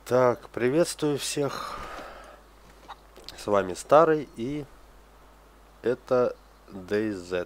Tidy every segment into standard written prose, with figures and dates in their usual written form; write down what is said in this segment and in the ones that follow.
Так, приветствую всех. С вами Старый, и это DayZ.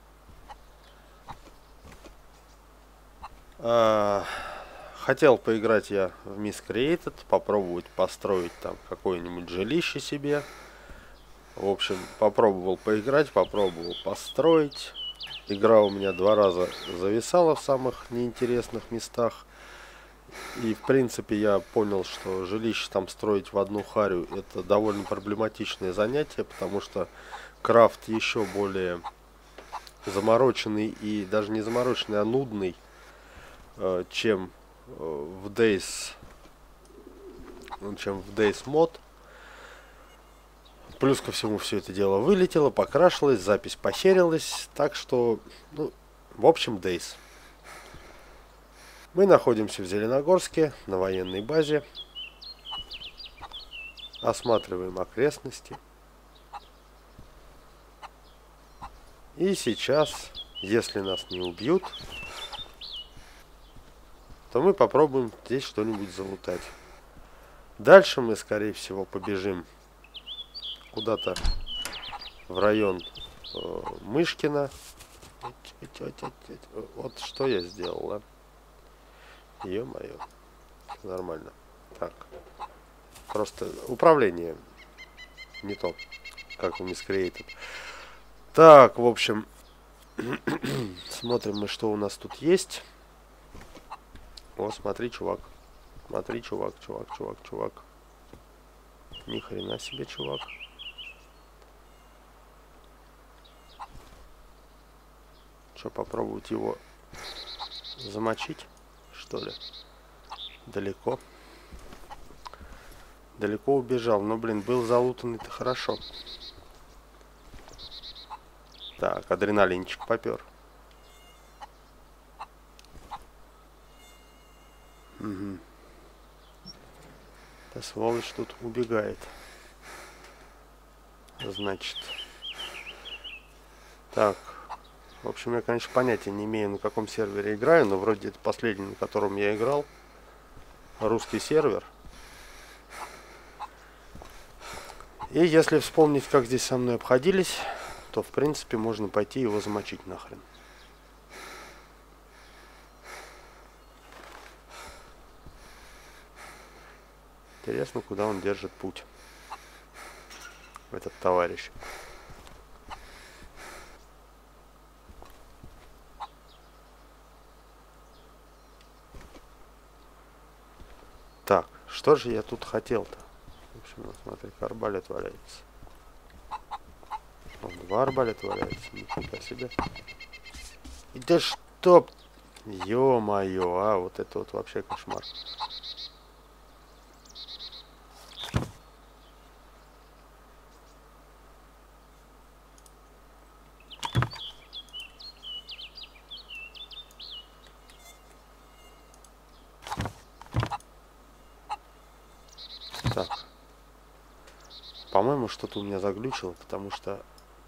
Хотел поиграть я в Miss Created, попробовать построить там какое-нибудь жилище себе. В общем, попробовал поиграть, попробовал построить. Игра у меня 2 раза зависала в самых неинтересных местах. И, в принципе, я понял, что жилище там строить в одну харю — это довольно проблематичное занятие, потому что крафт еще более замороченный, и даже не замороченный, а нудный, чем в Days Mod. Плюс ко всему все это дело вылетело, покрашилось, запись похерилась, так что, в общем, Days. Мы находимся в Зеленогорске, на военной базе. Осматриваем окрестности. И сейчас, если нас не убьют, то мы попробуем здесь что-нибудь залутать. Дальше мы, скорее всего, побежим куда-то в район Мышкина. Вот что я сделал, а? Ё-моё. Нормально. Так. Просто управление не то, как у Miss Created. Так, в общем, смотрим мы, что у нас тут есть. О, смотри, чувак. Смотри, чувак. Ни хрена себе, чувак. Что, попробовать его замочить, что ли? Далеко убежал. Но, блин, был залутанный-то хорошо. Так, адреналинчик попер. Угу. Да сволочь тут убегает. Значит. Так. В общем, я, конечно, понятия не имею, на каком сервере играю, но вроде это последний, на котором я играл. Русский сервер. И если вспомнить, как здесь со мной обходились, то, в принципе, можно пойти его замочить нахрен. Интересно, куда он держит путь, этот товарищ. Так, что же я тут хотел-то? В общем, вот смотри, арбалет валяется. Вон, 2 арбалета валяется, нифига себе. И да что? Ё-моё, а вот это вот вообще кошмар. Так. По-моему, что-то у меня заглючило, потому что...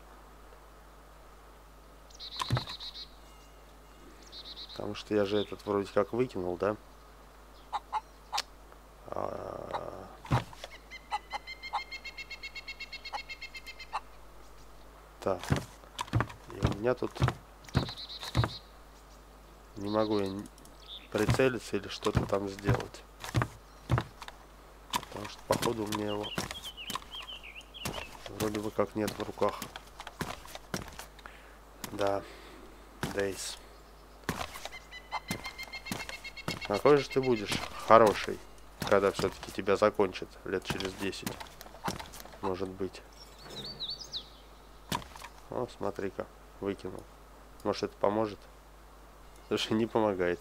я же этот вроде как выкинул, да? Так. И у меня тут... Не могу я прицелиться или что-то там сделать. Потому что, походу, у меня его... Вроде бы как нет в руках. Да. Days. Какой же ты будешь хороший, когда все-таки тебя закончат лет через 10. Может быть. О, смотри-ка, выкинул. Может, это поможет? Слушай, не помогает.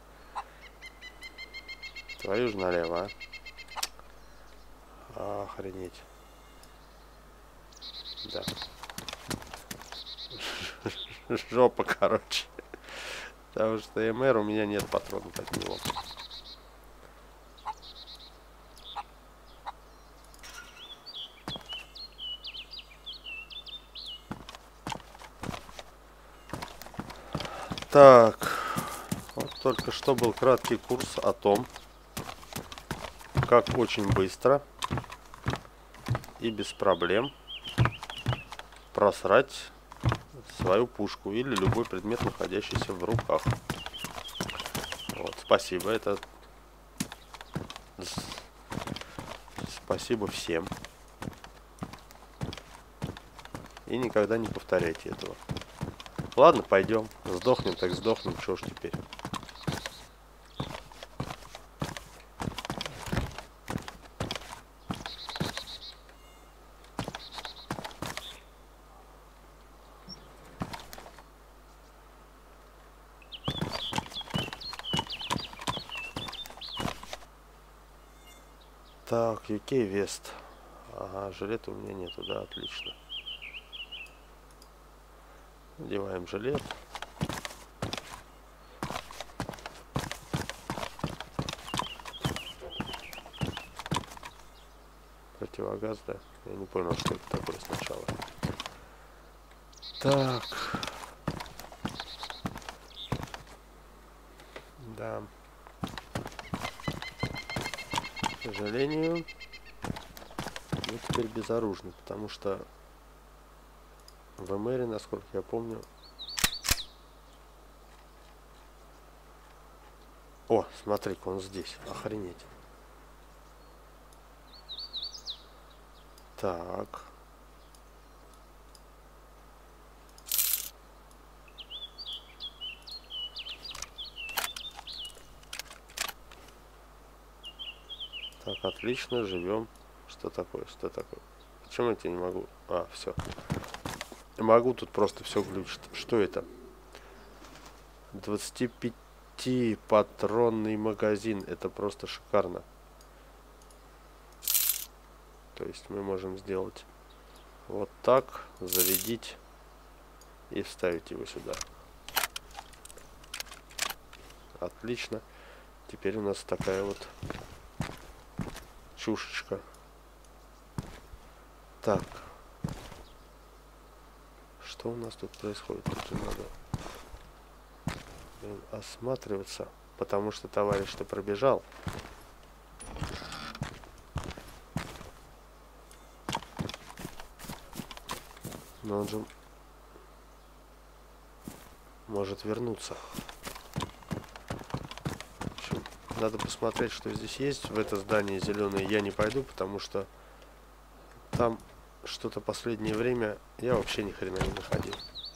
Твою же налево, а? Охренеть. Да. Жопа, короче. Потому что МР у меня нет патронов от него. Так. Вот только что был краткий курс о том, как очень быстро и без проблем просрать свою пушку или любой предмет, находящийся в руках. Вот, спасибо, это... Спасибо всем. И никогда не повторяйте этого. Ладно, пойдем. Сдохнем, так сдохнем. Чё ж теперь? Так, UK Вест. Ага, жилета у меня нету, да, отлично. Надеваем жилет. Противогаз, да? Я не понял, что это такое сначала. Так. Да. К сожалению, мы теперь безоружны, потому что в мэре, насколько я помню... О, смотри-ка, он здесь. Охренеть. Так. Так, отлично, живем. Что такое? Что такое? Почему я тебя не могу? А, все. Могу тут просто все глючить. Что это? 25-патронный магазин. Это просто шикарно. То есть мы можем сделать вот так, зарядить и вставить его сюда. Отлично. Теперь у нас такая вот чушечка. Так. Что у нас тут происходит? Тут же надо осматриваться, потому что товарищ-то пробежал. Но он же может вернуться. В общем, надо посмотреть, что здесь есть. В это здание зеленое я не пойду, потому что там что-то последнее время я вообще ни хрена не находил.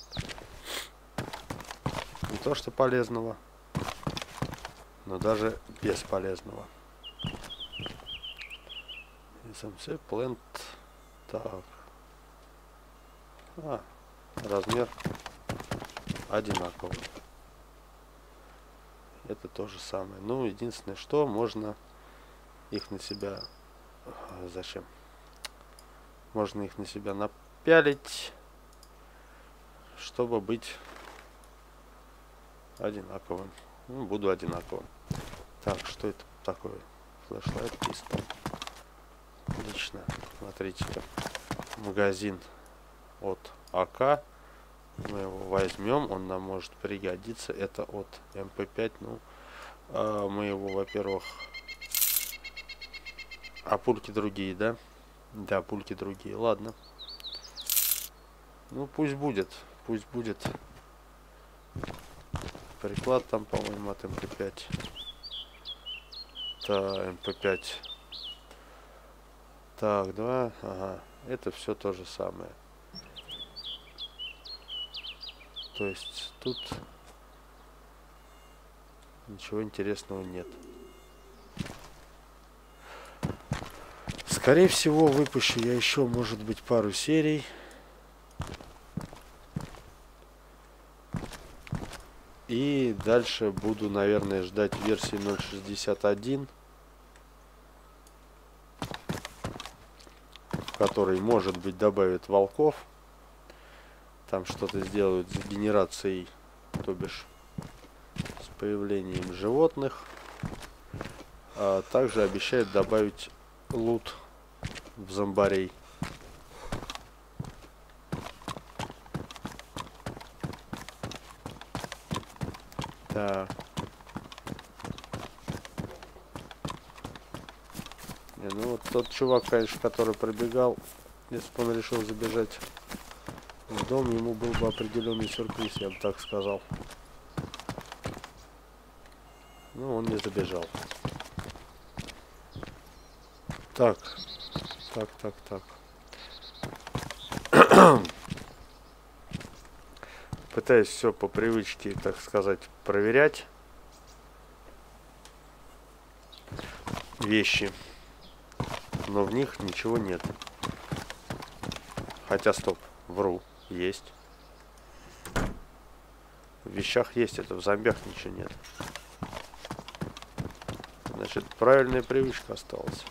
Не то что полезного, но даже бесполезного. SMC Plant. Так. А, размер одинаковый. Это то же самое. Ну, единственное, что можно их на себя... Зачем? Можно их на себя напялить, чтобы быть одинаковым. Ну, буду одинаковым. Так, что это такое? Флешлайт, пистол. Отлично. Смотрите-ка. Магазин от АК. Мы его возьмем. Он нам может пригодиться. Это от МП5. Ну, мы его, во-первых... А пульки другие, да? Да, пульки другие. Ладно. Ну, пусть будет. Пусть будет. Приклад там, по-моему, от МП5. Да, МП5. Так, да. Ага. Это все то же самое. То есть тут ничего интересного нет. Скорее всего, выпущу я еще, может быть, пару серий. И дальше буду, наверное, ждать версии 0.61, в которой, может быть, добавят волков. Там что-то сделают с генерацией, то бишь с появлением животных. А также обещают добавить лут в зомбарей. Так. Ну вот тот чувак, конечно, который пробегал, если бы он решил забежать в дом, ему был бы определенный сюрприз, я бы так сказал. Ну, он не забежал. Так, так. Пытаюсь все по привычке, так сказать, проверять вещи, но в них ничего нет. Хотя, стоп, вру, есть. В вещах есть, это в зомбях ничего нет. Значит, правильная привычка осталась.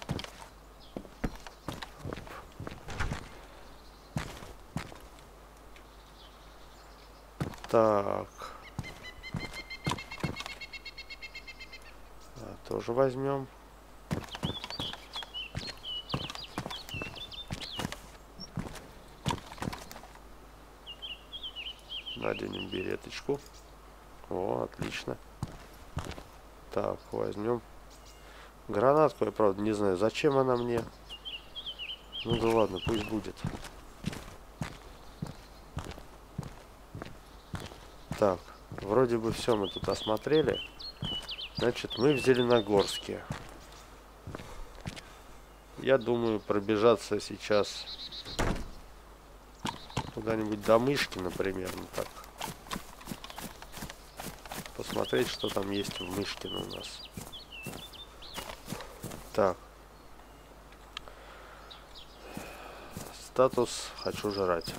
Так. Тоже возьмем. Наденем береточку. О, отлично. Так, возьмем гранатку. Я, правда, не знаю, зачем она мне. Ну да ладно, пусть будет. Так, вроде бы все мы тут осмотрели. Значит, мы в Зеленогорске. Я думаю пробежаться сейчас куда-нибудь до Мышки, примерно так. Посмотреть, что там есть в Мышкино у нас. Так. Статус «Хочу жрать».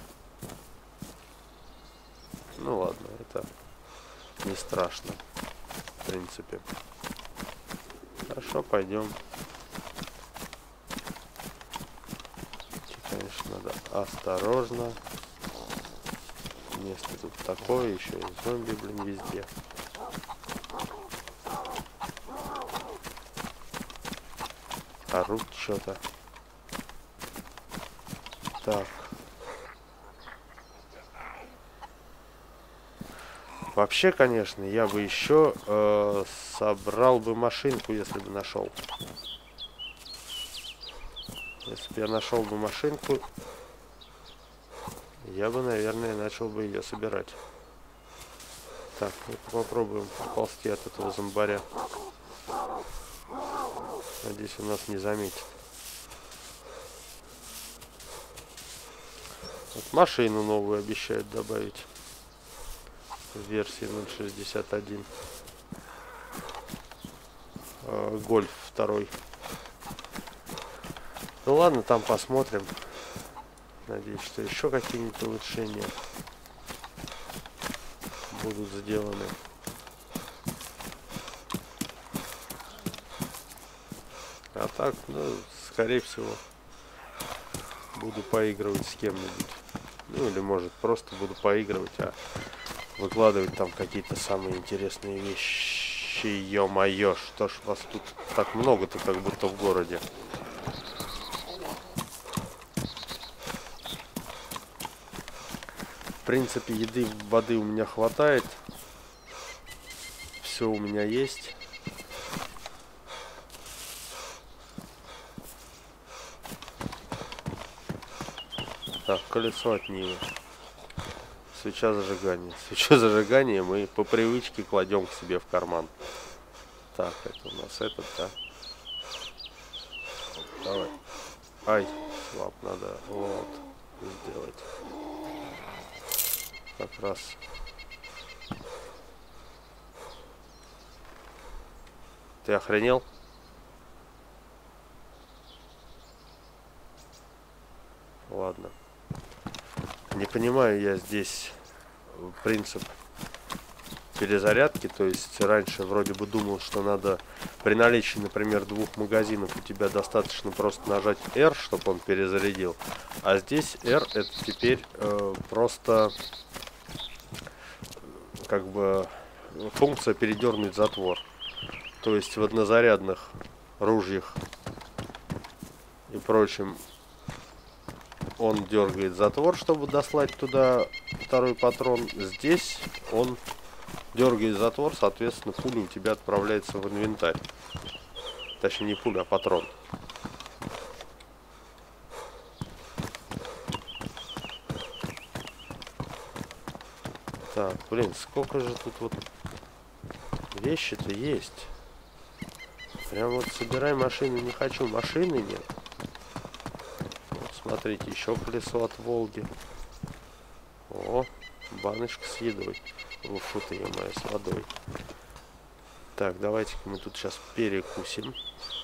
Ну ладно, это не страшно, в принципе. Хорошо, пойдем. Конечно, надо осторожно. Место тут такое, еще и зомби, блин, везде. Орут что-то. Так. Вообще, конечно, я бы еще собрал бы машинку, если бы нашел. Если бы я нашел бы машинку, я бы, наверное, начал бы ее собирать. Так, попробуем поползти от этого зомбаря. Надеюсь, он нас не заметит. Вот машину новую обещают добавить в версии 0.61. Гольф 2. Ну ладно, там посмотрим. Надеюсь, что еще какие-нибудь улучшения будут сделаны. А так, ну, скорее всего, буду поигрывать с кем-нибудь. Ну, или может просто буду поигрывать, а выкладывать там какие-то самые интересные вещи. Ё-моё, что ж вас тут так много-то, как будто в городе. В принципе, еды, воды у меня хватает. Все у меня есть. Так, колесо от Нивы. Свеча зажигания. Свечу зажигания мы по привычке кладем к себе в карман. Так, это у нас этот, да? Давай. Ай, слаб, надо вот сделать. Как раз. Ты охренел? Ладно. Не понимаю я здесь принцип перезарядки. То есть раньше вроде бы думал, что надо при наличии, например, 2 магазинов у тебя достаточно просто нажать R, чтобы он перезарядил. А здесь R это теперь просто как бы функция передернуть затвор. То есть в однозарядных ружьях и прочем он дергает затвор, чтобы дослать туда второй патрон. Здесь он дергает затвор, соответственно, пуля у тебя отправляется в инвентарь. Точнее, не пуля, а патрон. Так, блин, сколько же тут вот вещи-то есть. Прям вот собирай машину не хочу, машины нет. Вот смотрите, еще колесо от Волги. О, баночка с едой. О, фу ты, ё-моё, с водой. Так, давайте-ка мы тут сейчас перекусим.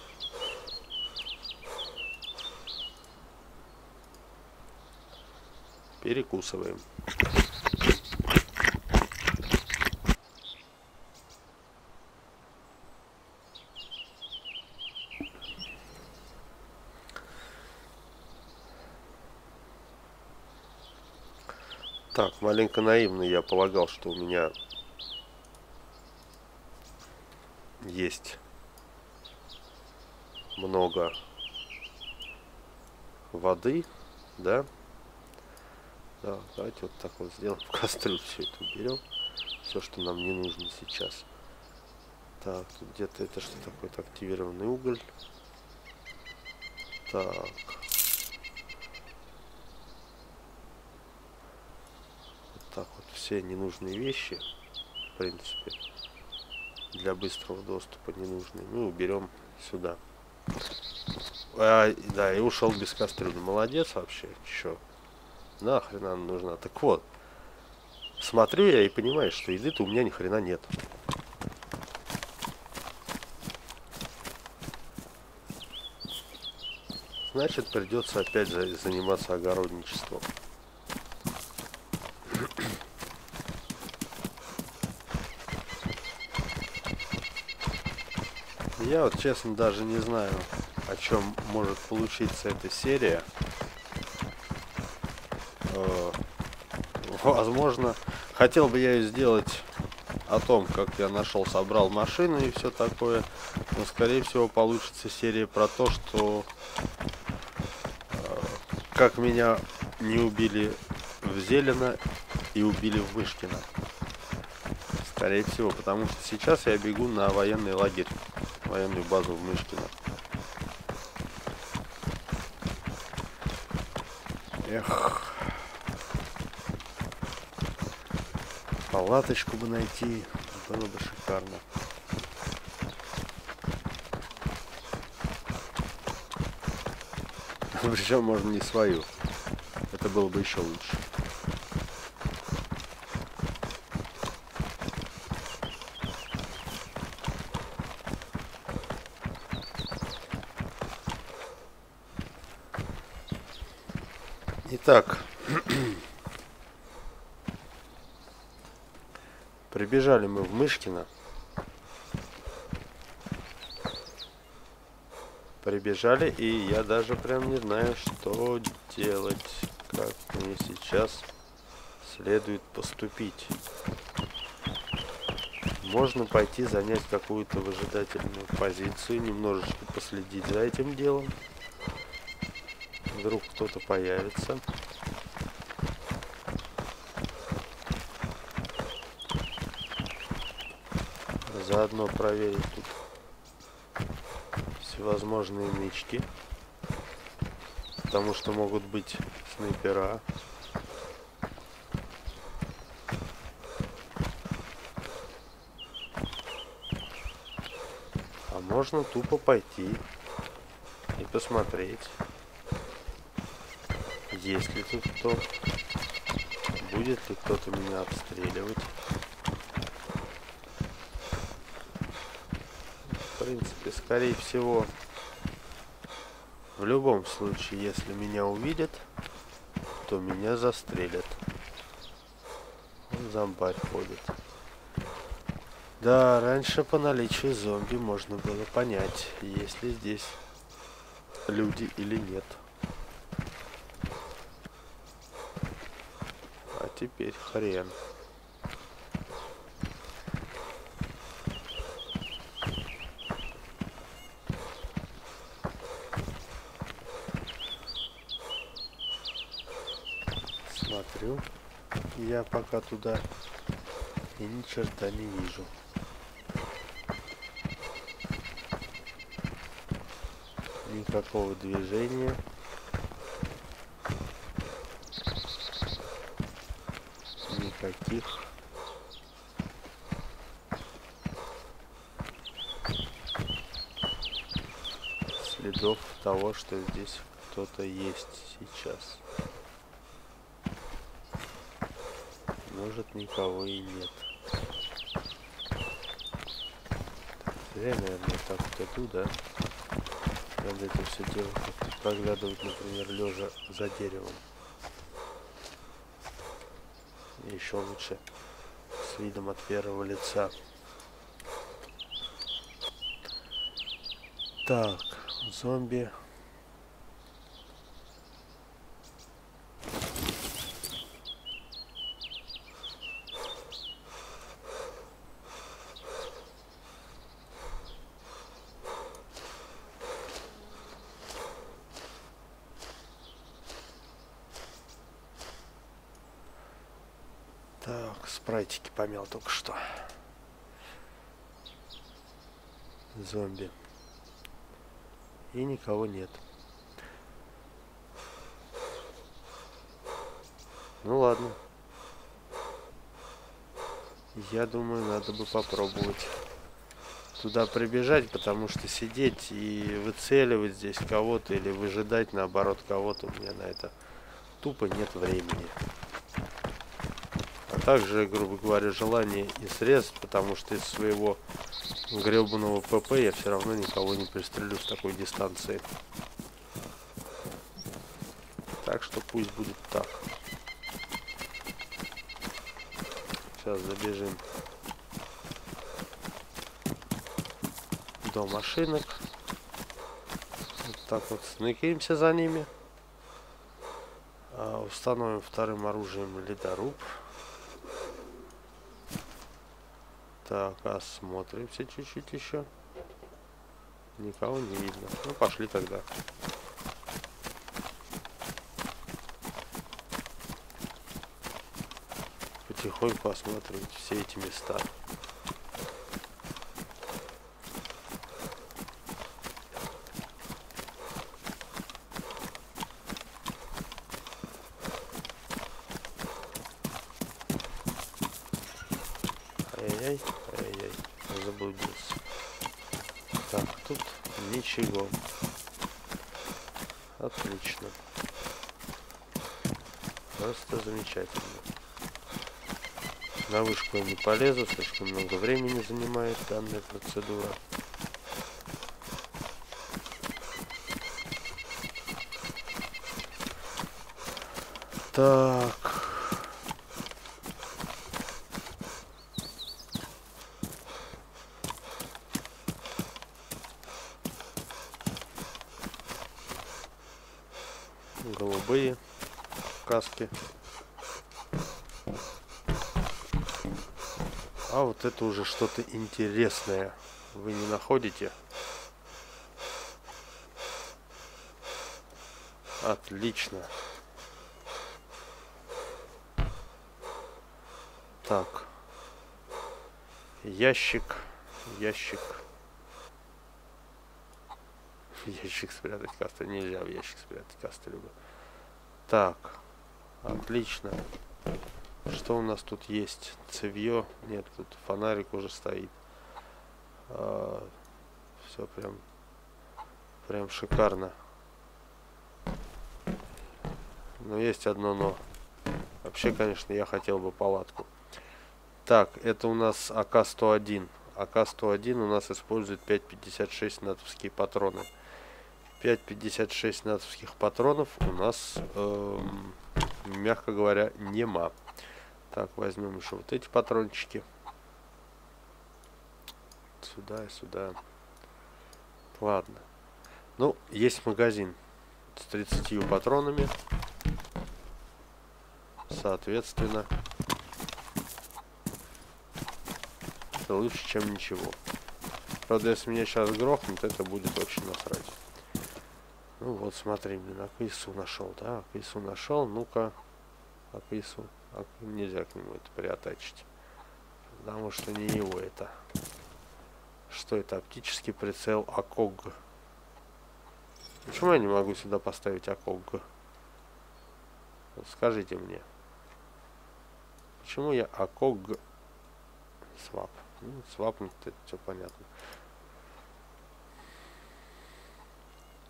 Перекусываем. Так, маленько наивно я полагал, что у меня есть много воды, да? Да, давайте вот так вот сделаем. В кастрюлю все это уберем. Все, что нам не нужно сейчас. Так, тут где-то это что такое? Активированный уголь. Так. Вот так вот все ненужные вещи, в принципе, для быстрого доступа ненужные, мы уберем сюда. Да, и ушел без кастрюли. Молодец вообще. Чё? Нахрен она нужна? Так вот, смотрю я и понимаю, что еды-то у меня ни хрена нет. Значит, придется опять заниматься огородничеством. Я вот честно даже не знаю, о чем может получиться эта серия. Возможно, хотел бы я ее сделать о том, как я нашел, собрал машину и все такое. Но скорее всего получится серия про то, что как меня не убили в Зелено и убили в Мышкино. Скорее всего, потому что сейчас я бегу на военный лагерь, военную базу в Мышкино. Эх. Палаточку бы найти, было бы шикарно. Причем можно не свою. Это было бы еще лучше. Итак, прибежали мы в Мышкино. Прибежали, и я даже прям не знаю, что делать, как мне сейчас следует поступить. Можно пойти занять какую-то выжидательную позицию, немножечко последить за этим делом. Вдруг кто-то появится. Заодно проверить тут всевозможные нычки, потому что могут быть снайпера. А можно тупо пойти и посмотреть, есть ли тут кто, будет ли кто-то меня обстреливать. В принципе, скорее всего, в любом случае, если меня увидят, то меня застрелят. Вон зомбарь ходит. Да, раньше по наличию зомби можно было понять, есть ли здесь люди или нет. А теперь хрен. Смотрю я пока туда и ни черта не вижу. Никакого движения. Никаких следов того, что здесь кто-то есть сейчас. Может, никого и нет. Зря, наверное, так вот иду, да? Надо это все дело как-то проглядывать, например, лежа за деревом. И еще лучше с видом от первого лица. Так, зомби. Так, спрайтики помял только что. Зомби. И никого нет. Ну ладно. Я думаю, надо бы попробовать туда прибежать, потому что сидеть и выцеливать здесь кого-то или выжидать наоборот кого-то, у меня на это тупо нет времени. А также, грубо говоря, желание и средств, потому что из своего гребаного ПП я все равно никого не пристрелю с такой дистанции. Так что пусть будет так. Сейчас забежим до машинок. Вот так вот сныкаемся за ними. Установим вторым оружием ледоруб. Так, осмотримся чуть-чуть еще. Никого не видно. Ну, пошли тогда. Потихоньку осматривать все эти места. Ай-яй-яй, ай-яй-яй, заблудился. Так, тут ничего. Отлично. Просто замечательно. На вышку я не полезу, слишком много времени занимает данная процедура. Так. Голубые каски. А вот это уже что-то интересное. Вы не находите? Отлично. Так. Ящик. Ящик. Ящик спрятать кастрюлю. Нельзя в ящик спрятать кастрюлю. Так. Отлично. Что у нас тут есть? Цевье? Нет, тут фонарик уже стоит. Все прям шикарно. Но есть одно но. Вообще, конечно, я хотел бы палатку. Так, это у нас АК-101. АК-101 у нас использует 5,56 натовские патроны. 5,56 натовских патронов у нас, мягко говоря, нема. Так, возьмем еще вот эти патрончики. Сюда и сюда. Ладно. Ну, есть магазин с 30 патронами. Соответственно, это лучше, чем ничего. Правда, если меня сейчас грохнут, это будет очень насрать. Ну вот, смотри, блин, АКСУ нашел, да? АКСУ нашел, ну-ка. АКСУ. Нельзя к нему это приотачить. Потому что не его это. Что это? Оптический прицел АКОГ. Почему я не могу сюда поставить АКОГ? Вот скажите мне. Почему я АКОГ свап? Ну, свапнуть это все понятно.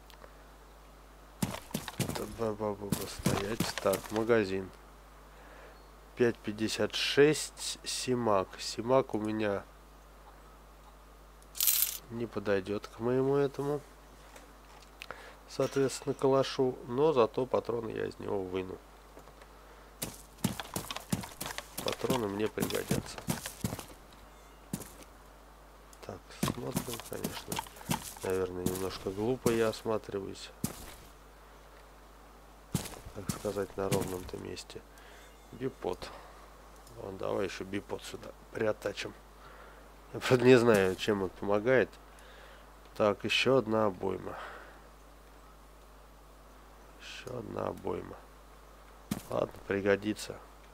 Стоять. Так, магазин. 5,56 Симак. Симак у меня не подойдет к моему этому, соответственно, калашу, но зато патроны я из него выну. Патроны мне пригодятся. Так, смотрим, конечно. Наверное, немножко глупо я осматриваюсь, так сказать, на ровном-то месте. Бипод. Вон, давай еще бипод сюда приоттачим. Я, правда, не знаю, чем он помогает. Так, еще одна обойма. Еще одна обойма. Ладно, пригодится.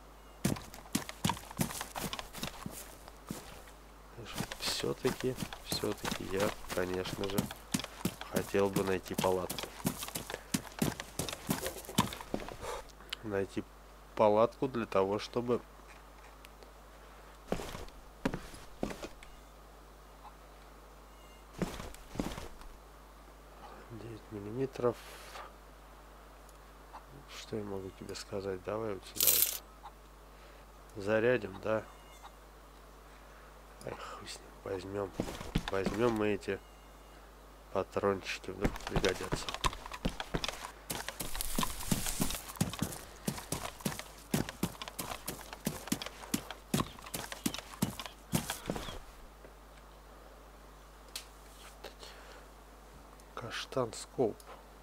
Все-таки я, конечно же, хотел бы найти палатку. Найти палатку для того, чтобы 9 миллиметров. Что я могу тебе сказать? Давай вот сюда вот зарядим, да? Эх, хуй с ним. Возьмем мы эти патрончики, вдруг пригодятся. Каштан скоп.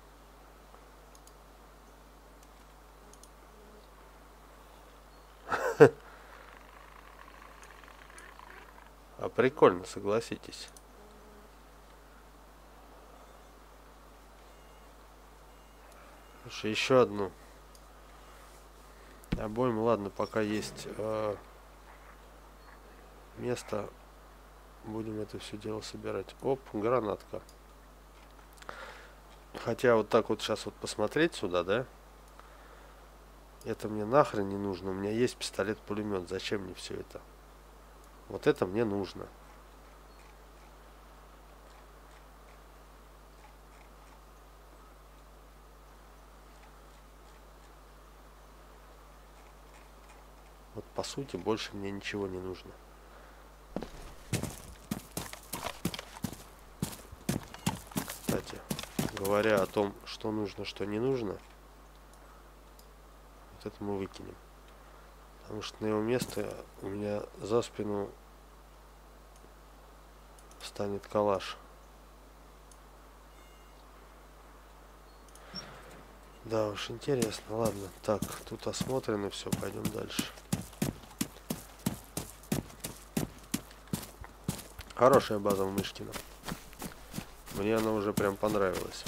А прикольно, согласитесь. Слушай, еще одну обойму. Ладно, пока есть место, будем это все дело собирать. Оп, гранатка. Хотя вот так вот сейчас вот посмотреть сюда, да? Это мне нахрен не нужно. У меня есть пистолет-пулемет. Зачем мне все это? Вот это мне нужно. Вот по сути больше мне ничего не нужно. Кстати, говоря о том, что нужно, что не нужно, вот это мы выкинем. Потому что на его место у меня за спину станет калаш. Да уж, интересно. Ладно, так, тут осмотрено все, пойдем дальше. Хорошая база в Мышкино. Мне она уже прям понравилась.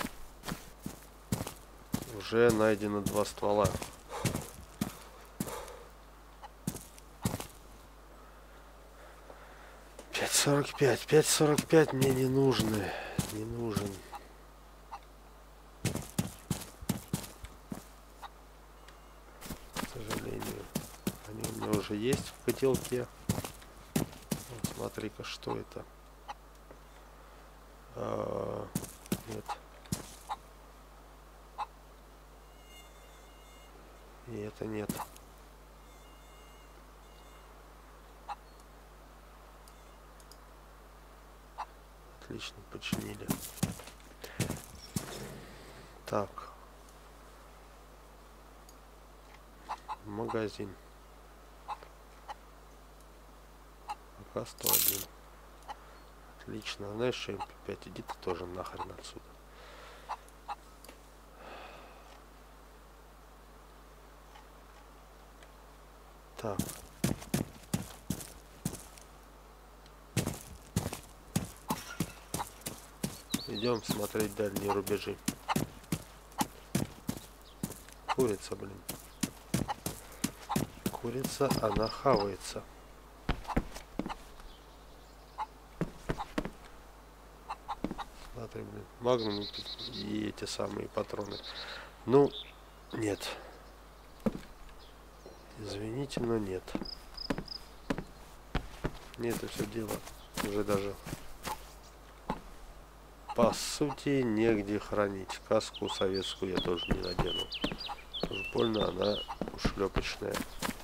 Уже найдено 2 ствола. .45. 5,45 мне не нужны. Не нужен. К сожалению. Они у меня уже есть в котелке. Вот, смотри-ка, что это. Нет. И это нет. Отлично, починили. Так. Магазин. Пока 101. Отлично. Знаешь, что MP5, иди ты тоже нахрен отсюда. Так. Идем смотреть дальние рубежи. Курица, блин. Курица, она хавается. Смотри, блин. Магнум и эти самые патроны. Ну, нет. Извините, но нет. Мне это все дело уже даже по сути, негде хранить. Каску советскую я тоже не надену. Уж больно она ушлепочная.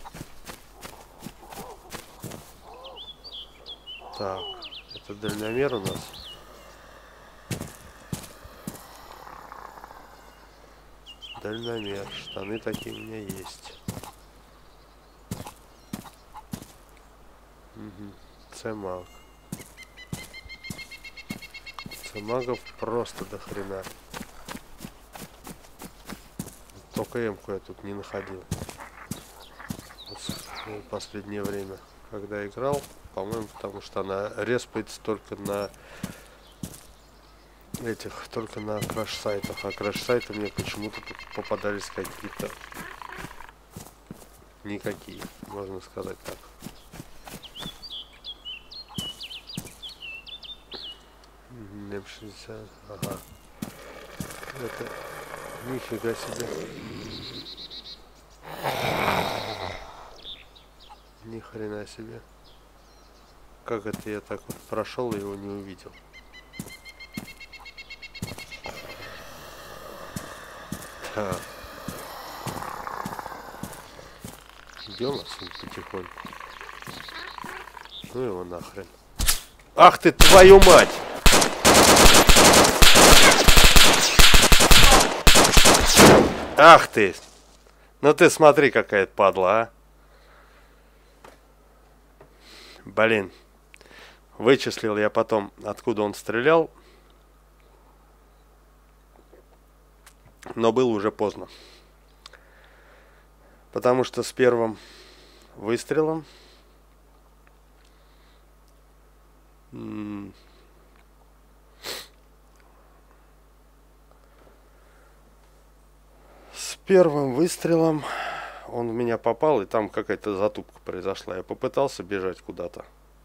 Так, это дальномер у нас. Дальномер. Штаны такие у меня есть. Угу. Цемаг. Цемагов просто до хрена. Только эмку я тут не находил. Вот в последнее время, когда играл, по-моему, потому что она респается только на только на краш-сайтах. А краш-сайты мне почему-то попадались какие-то никакие, можно сказать так. М60, ага. Это нифига себе. Ни хрена себе. Как это я так вот прошел и его не увидел? Так. Идем отсюда потихоньку. Ну его нахрен. Ах ты, твою мать! Ах ты! Ну ты смотри, какая падла, а! Блин. Вычислил я потом, откуда он стрелял. Но было уже поздно. Потому что с первым выстрелом он в меня попал, и там какая-то затупка произошла. Я попытался бежать куда-то.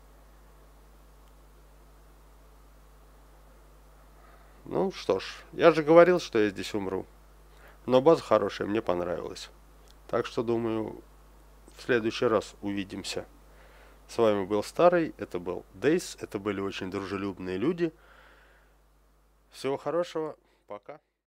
Ну что ж, я же говорил, что я здесь умру. Но база хорошая, мне понравилась. Так что, думаю, в следующий раз увидимся. С вами был Старый, это был Дейс, это были очень дружелюбные люди. Всего хорошего, пока.